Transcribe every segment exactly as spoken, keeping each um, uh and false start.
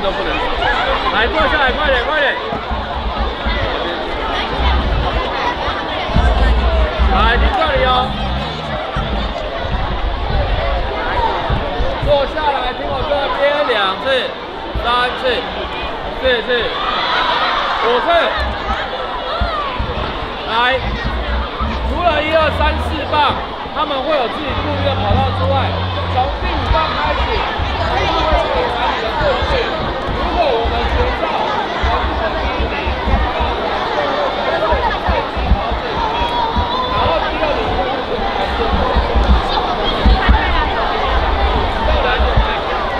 都不能少。来，坐下来，快点，快点。来，听这里哦。坐下来，听我这边两次、三次、四次、五次。来，除了一二三四棒，他们会有自己固定的跑道之外，从第五棒开始，还是会给男女的顺序。如果我们学校我们是第一名，然后第二名就是还是要来就来，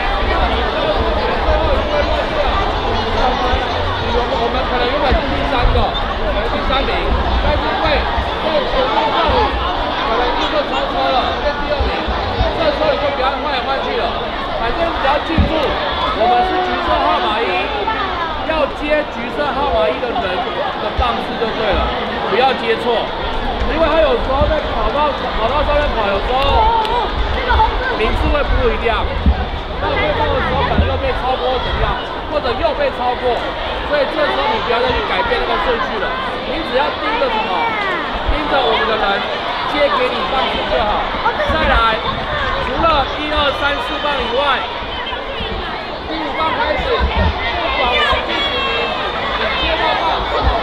我们可能原本是第三个，我们第三名，但是因为这个前面上午可能一个超车了，变第二名，这时候你就不要换来换去了，反正只要记住，我们是橘色号码一，要接橘色号码一的人的棒次就对了，不要接错，因为他有时候在跑道跑道上面跑，有时候名次会不一样，那会到的时候可能又被超过怎么样，或者又被超过。所以这时候你不要再去改变那个顺序了，你只要盯着什么？盯着我们的人接给你棒次就好。再来，除了一二三四棒以外，第五棒开始，不管我们第几名，你接到棒，好了，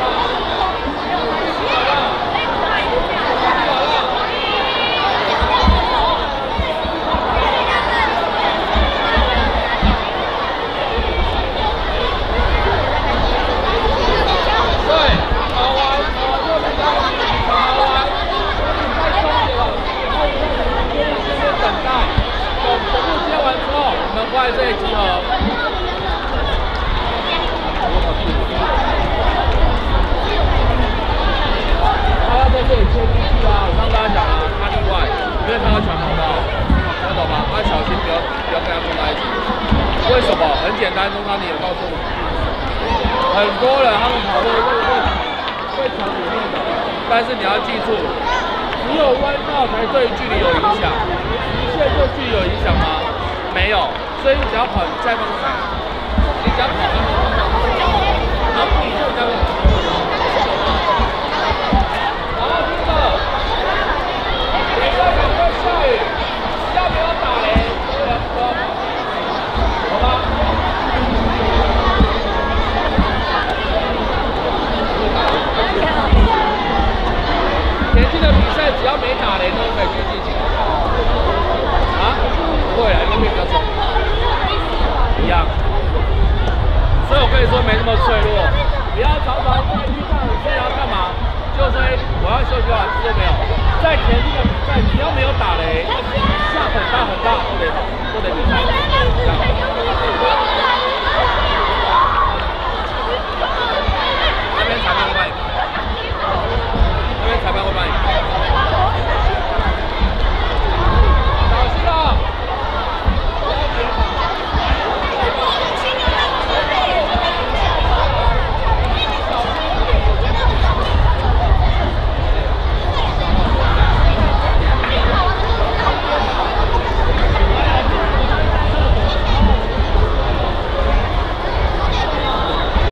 好了。在这里集合。他要在这里切进去啊！我刚刚讲了，他例外，因为他要抢跑道，听得懂吗？他小心不要不要跟他撞在一起。为什么？很简单，中长你也告诉我，很多人他们跑会会会会抢里面的，但是你要记住，只有弯道才对距离有影响，直线对距离有影响吗？没有。所以你只要跑下方踩，你只要跑下方踩，然后你就下方踩。然后听着，等一下可能会下雨，要不要打雷？这两个，好吧？田径的比赛只要没打雷都可以去进行。啊？不会啊，那边比较少。一样，所以我跟你说没那么脆弱，不要常常在遇到雨天要干嘛，就说我要休息完，都没有。在田径的比赛，只要没有打雷，下很大很大，不得不得比赛。